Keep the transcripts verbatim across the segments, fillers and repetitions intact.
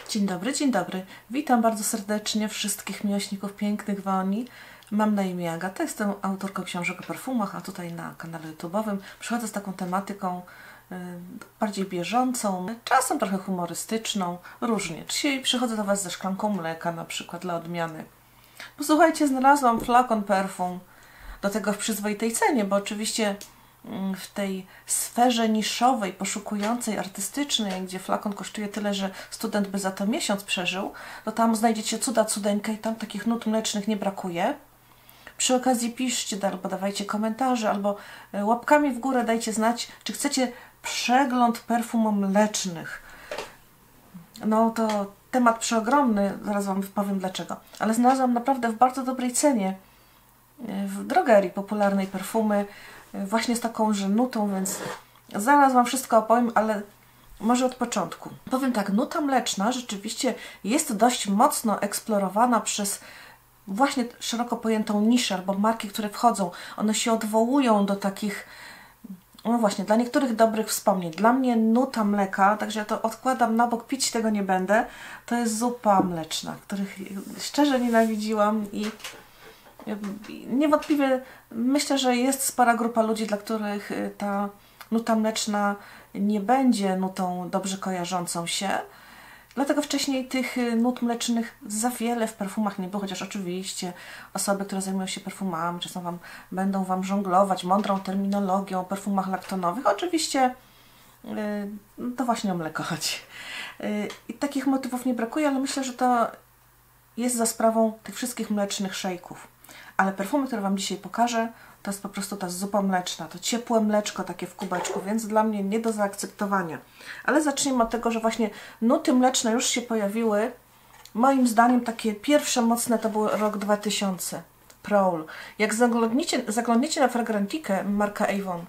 Dzień dobry, dzień dobry. Witam bardzo serdecznie wszystkich miłośników pięknych woni. Mam na imię Agata, jestem autorką książek o perfumach, a tutaj na kanale YouTube'owym przychodzę z taką tematyką y, bardziej bieżącą, czasem trochę humorystyczną, różnie. Dzisiaj przychodzę do Was ze szklanką mleka, na przykład dla odmiany. Posłuchajcie, znalazłam flakon perfum, do tego w przyzwoitej cenie, bo oczywiście w tej sferze niszowej, poszukującej, artystycznej, gdzie flakon kosztuje tyle, że student by za to miesiąc przeżył, to tam znajdziecie cuda cudeńkę i tam takich nut mlecznych nie brakuje. Przy okazji piszcie, albo dawajcie komentarze, albo łapkami w górę dajcie znać, czy chcecie przegląd perfum mlecznych. No to temat przeogromny, zaraz Wam powiem dlaczego. Ale znalazłam naprawdę w bardzo dobrej cenie w drogerii popularnej perfumy, właśnie z taką że nutą, więc zaraz Wam wszystko opowiem, ale może od początku. Powiem tak, nuta mleczna rzeczywiście jest dość mocno eksplorowana przez właśnie szeroko pojętą niszę albo marki, które wchodzą. One się odwołują do takich, no właśnie, dla niektórych dobrych wspomnień. Dla mnie nuta mleka, także ja to odkładam na bok, pić tego nie będę, to jest zupa mleczna, których szczerze nienawidziłam i niewątpliwie myślę, że jest spora grupa ludzi, dla których ta nuta mleczna nie będzie nutą dobrze kojarzącą się. Dlatego wcześniej tych nut mlecznych za wiele w perfumach nie było, chociaż oczywiście osoby, które zajmują się perfumami, czasem wam, będą Wam żonglować mądrą terminologią o perfumach laktonowych. Oczywiście yy, to właśnie o mleko chodzi. Yy, I takich motywów nie brakuje, ale myślę, że to jest za sprawą tych wszystkich mlecznych szejków. Ale perfumy, które Wam dzisiaj pokażę, to jest po prostu ta zupa mleczna, to ciepłe mleczko takie w kubeczku, więc dla mnie nie do zaakceptowania. Ale zacznijmy od tego, że właśnie nuty mleczne już się pojawiły. Moim zdaniem takie pierwsze mocne to był rok dwa tysiące. Prowl. Jak zaglądniecie, zaglądniecie na Fragrantikę marka Avon,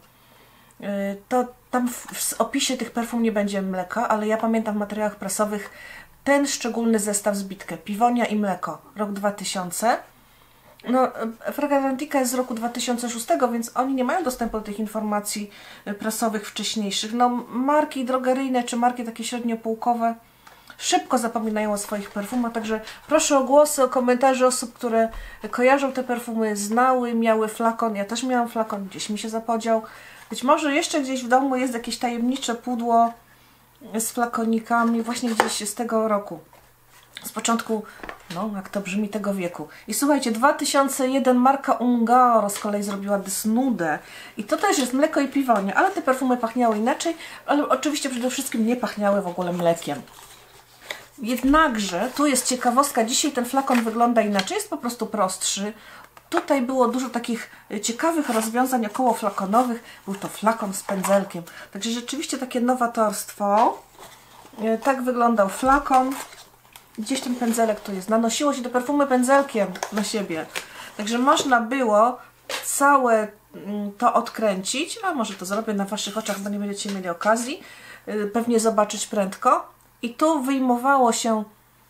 to tam w, w opisie tych perfum nie będzie mleka, ale ja pamiętam w materiałach prasowych ten szczególny zestaw zbitkę. Piwonia i mleko. Rok dwa tysiące. No, Fragrantica jest z roku dwa tysiące szóstego, więc oni nie mają dostępu do tych informacji prasowych wcześniejszych. No, marki drogeryjne czy marki takie średniopółkowe szybko zapominają o swoich perfumach, także proszę o głosy, o komentarze osób, które kojarzą te perfumy, znały, miały flakon. Ja też miałam flakon, gdzieś mi się zapodział. Być może jeszcze gdzieś w domu jest jakieś tajemnicze pudło z flakonikami właśnie gdzieś z tego roku. Z początku, no jak to brzmi, tego wieku. I słuchajcie, dwa tysiące jeden marka Ungaro z kolei zrobiła Desnudę. I to też jest mleko i piwonia, ale te perfumy pachniały inaczej, ale oczywiście przede wszystkim nie pachniały w ogóle mlekiem. Jednakże, tu jest ciekawostka, dzisiaj ten flakon wygląda inaczej, jest po prostu prostszy. Tutaj było dużo takich ciekawych rozwiązań około flakonowych. Był to flakon z pędzelkiem. Także rzeczywiście takie nowatorstwo. Tak wyglądał flakon. Gdzieś ten pędzelek tu jest. Nanosiło się te perfumy pędzelkiem na siebie. Także można było całe to odkręcić, a może to zrobię na Waszych oczach, bo nie będziecie mieli okazji pewnie zobaczyć prędko. I tu wyjmowało się,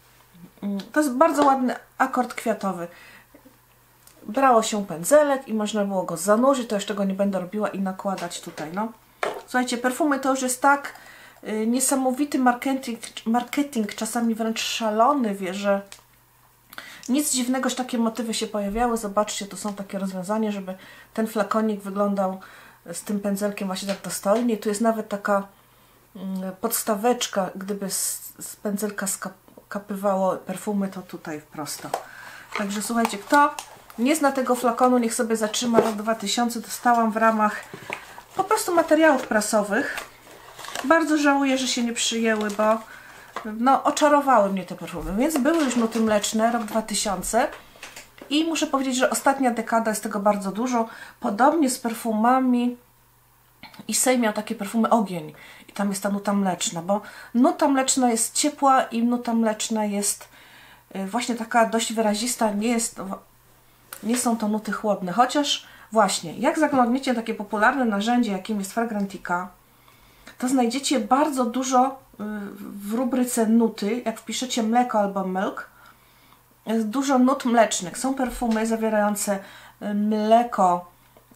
to jest bardzo ładny akord kwiatowy. Brało się pędzelek i można było go zanurzyć, to jeszcze tego nie będę robiła i nakładać tutaj. No. Słuchajcie, perfumy to już jest tak niesamowity marketing, marketing, czasami wręcz szalony, wie, że nic dziwnego, że takie motywy się pojawiały. Zobaczcie, tu są takie rozwiązania, żeby ten flakonik wyglądał z tym pędzelkiem właśnie tak dostojnie. Tu jest nawet taka podstaweczka, gdyby z, z pędzelka skapywało perfumy, to tutaj prosto. Także słuchajcie, kto nie zna tego flakonu, niech sobie zatrzyma. Rok dwa tysiące dostałam w ramach po prostu materiałów prasowych. Bardzo żałuję, że się nie przyjęły, bo no, oczarowały mnie te perfumy. Więc były już nuty mleczne, rok dwa tysiące. I muszę powiedzieć, że ostatnia dekada jest tego bardzo dużo. Podobnie z perfumami. I Sej miał takie perfumy Ogień. I tam jest ta nuta mleczna, bo nuta mleczna jest ciepła i nuta mleczna jest właśnie taka dość wyrazista. Nie, jest, nie są to nuty chłodne. Chociaż właśnie, jak zaglądniecie takie popularne narzędzie, jakim jest Fragrantica, to znajdziecie bardzo dużo w rubryce nuty, jak wpiszecie mleko albo milk, jest dużo nut mlecznych. Są perfumy zawierające mleko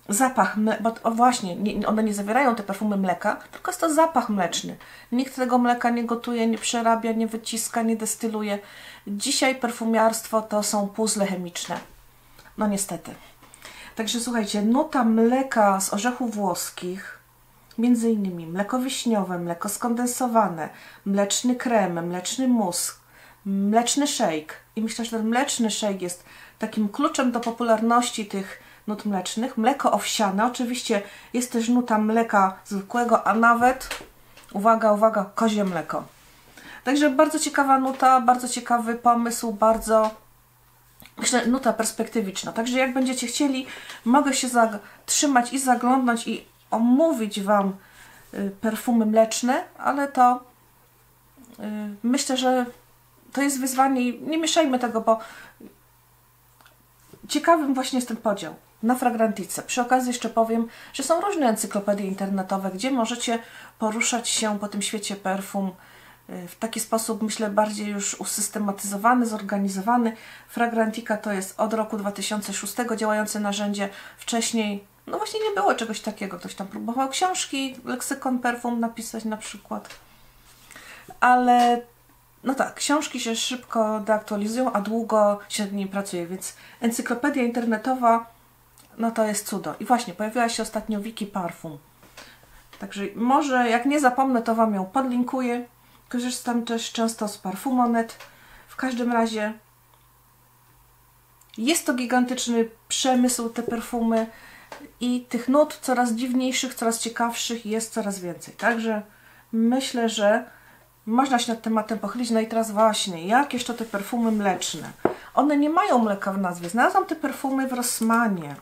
zapach, bo o właśnie, nie, one nie zawierają te perfumy mleka, tylko jest to zapach mleczny. Nikt tego mleka nie gotuje, nie przerabia, nie wyciska, nie destyluje. Dzisiaj perfumiarstwo to są puzzle chemiczne. No niestety. Także słuchajcie, nuta mleka z orzechów włoskich, między innymi mleko wiśniowe, mleko skondensowane, mleczny krem, mleczny mus, mleczny shake. I myślę, że ten mleczny shake jest takim kluczem do popularności tych nut mlecznych. Mleko owsiane, oczywiście jest też nuta mleka zwykłego, a nawet, uwaga, uwaga, kozie mleko. Także bardzo ciekawa nuta, bardzo ciekawy pomysł, bardzo, myślę, nuta perspektywiczna. Także jak będziecie chcieli, mogę się zatrzymać i zaglądnąć i omówić Wam perfumy mleczne, ale to yy, myślę, że to jest wyzwanie i nie mieszajmy tego, bo ciekawym właśnie jest ten podział na Fragrantice. Przy okazji jeszcze powiem, że są różne encyklopedie internetowe, gdzie możecie poruszać się po tym świecie perfum w taki sposób, myślę, bardziej już usystematyzowany, zorganizowany. Fragrantica to jest od roku dwa tysiące szóstego działające narzędzie. Wcześniej, no właśnie nie było czegoś takiego. Ktoś tam próbował książki, leksykon perfum napisać na przykład. Ale no tak, książki się szybko deaktualizują, a długo się nad nimi pracuje, więc encyklopedia internetowa, no to jest cudo. I właśnie, pojawiła się ostatnio Wiki Parfum. Także może, jak nie zapomnę, to Wam ją podlinkuję. Korzystam też często z Parfumonet. W każdym razie jest to gigantyczny przemysł, te perfumy, i tych nut coraz dziwniejszych, coraz ciekawszych jest coraz więcej. Także myślę, że można się nad tematem pochylić. No i teraz właśnie, jakież to te perfumy mleczne? One nie mają mleka w nazwie. Znalazłam te perfumy w Rossmanie.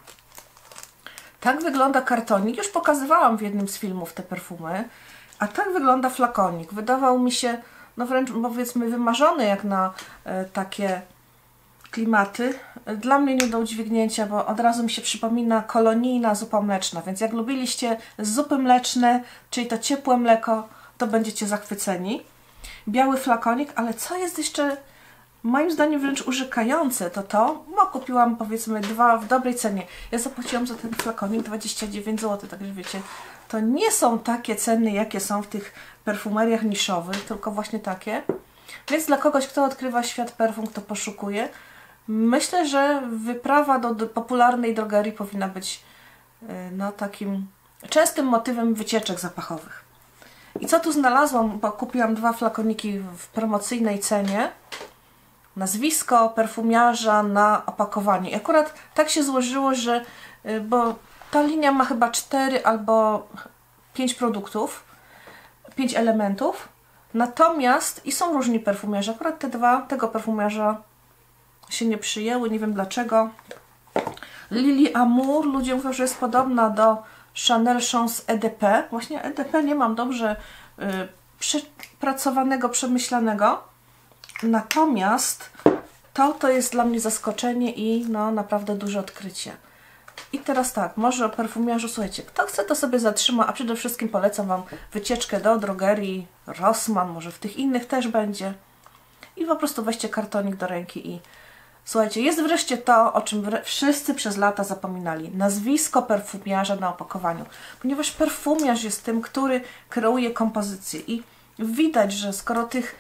Tak wygląda kartonik. Już pokazywałam w jednym z filmów te perfumy. A tak wygląda flakonik. Wydawał mi się, no wręcz powiedzmy, wymarzony jak na e, takie klimaty. Dla mnie nie do udźwignięcia, bo od razu mi się przypomina kolonijna zupa mleczna. Więc jak lubiliście zupy mleczne, czyli to ciepłe mleko, to będziecie zachwyceni. Biały flakonik, ale co jest jeszcze moim zdaniem wręcz urzekające, to to, bo kupiłam powiedzmy dwa w dobrej cenie. Ja zapłaciłam za ten flakonik dwadzieścia dziewięć złotych, także wiecie, to nie są takie ceny, jakie są w tych perfumeriach niszowych, tylko właśnie takie. Więc dla kogoś, kto odkrywa świat perfum, kto poszukuje, myślę, że wyprawa do, do popularnej drogerii powinna być no, takim częstym motywem wycieczek zapachowych. I co tu znalazłam? Bo kupiłam dwa flakoniki w promocyjnej cenie. Nazwisko perfumiarza na opakowanie. I akurat tak się złożyło, że bo ta linia ma chyba cztery albo pięć produktów, pięć elementów. Natomiast i są różni perfumiarze. Akurat te dwa tego perfumiarza się nie przyjęły, nie wiem dlaczego. Lily Amour, ludzie mówią, że jest podobna do Chanel Chance E D P. Właśnie E D P nie mam dobrze y, przepracowanego, przemyślanego. Natomiast to, to jest dla mnie zaskoczenie i no naprawdę duże odkrycie. I teraz tak, może o perfumiarzu, słuchajcie, kto chce, to sobie zatrzyma, a przede wszystkim polecam Wam wycieczkę do drogerii Rossmann, może w tych innych też będzie. I po prostu weźcie kartonik do ręki i słuchajcie, jest wreszcie to, o czym wszyscy przez lata zapominali. Nazwisko perfumiarza na opakowaniu. Ponieważ perfumiarz jest tym, który kreuje kompozycję. I widać, że skoro tych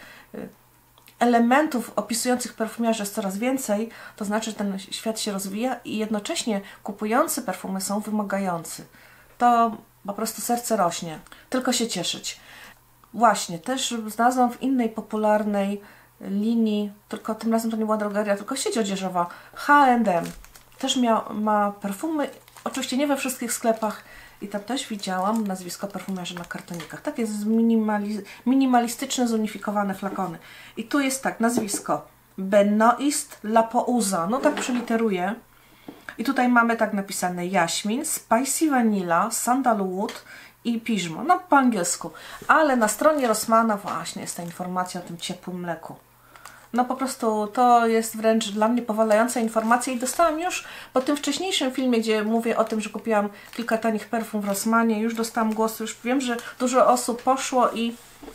elementów opisujących perfumiarza jest coraz więcej, to znaczy, że ten świat się rozwija i jednocześnie kupujący perfumy są wymagający. To po prostu serce rośnie. Tylko się cieszyć. Właśnie, też znalazłam w innej popularnej linii, tylko tym razem to nie była drogeria, tylko sieć odzieżowa, H and M. Też mia, ma perfumy, oczywiście nie we wszystkich sklepach, i tam też widziałam nazwisko perfumiarza na kartonikach. Tak jest minimali, minimalistyczne, zunifikowane flakony. I tu jest tak, nazwisko Benoist La Pouza, no tak przeliteruję. I tutaj mamy tak napisane jaśmin, spicy vanilla, sandalwood i piżmo, no po angielsku. Ale na stronie Rossmana właśnie jest ta informacja o tym ciepłym mleku. No po prostu to jest wręcz dla mnie powalająca informacja i dostałam już po tym wcześniejszym filmie, gdzie mówię o tym, że kupiłam kilka tanich perfum w Rossmanie, już dostałam głos, już wiem, że dużo osób poszło i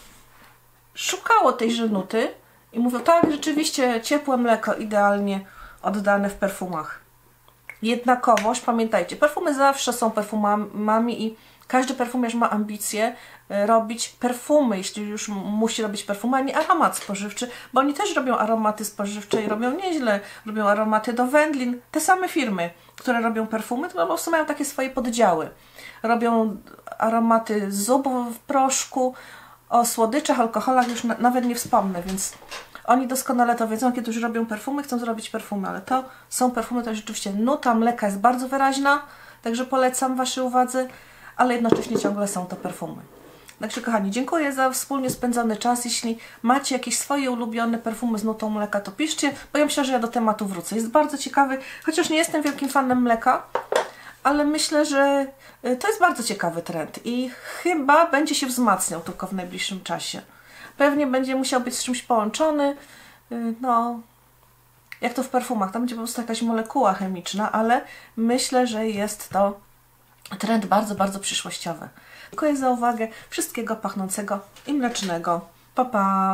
szukało tejże nuty i mówią, tak, rzeczywiście ciepłe mleko idealnie oddane w perfumach. jednakowość. Pamiętajcie, perfumy zawsze są perfumami i każdy perfumiarz ma ambicje robić perfumy, jeśli już musi robić perfumy, a nie aromat spożywczy, bo oni też robią aromaty spożywcze i robią nieźle, robią aromaty do wędlin. Te same firmy, które robią perfumy, to po prostu mają takie swoje poddziały. Robią aromaty z zubów w proszku, o słodyczach, alkoholach już na, nawet nie wspomnę, więc oni doskonale to wiedzą, kiedy już robią perfumy, chcą zrobić perfumy, ale to są perfumy, to rzeczywiście nuta mleka jest bardzo wyraźna, także polecam Waszej uwadze, ale jednocześnie ciągle są to perfumy. Także kochani, dziękuję za wspólnie spędzony czas. Jeśli macie jakieś swoje ulubione perfumy z nutą mleka, to piszcie, bo ja myślę, że ja do tematu wrócę. Jest bardzo ciekawy, chociaż nie jestem wielkim fanem mleka, ale myślę, że to jest bardzo ciekawy trend i chyba będzie się wzmacniał tylko w najbliższym czasie. Pewnie będzie musiał być z czymś połączony, no, jak to w perfumach, tam będzie po prostu jakaś molekuła chemiczna, ale myślę, że jest to trend bardzo, bardzo przyszłościowy. Dziękuję za uwagę. Wszystkiego pachnącego i mlecznego. Pa, pa!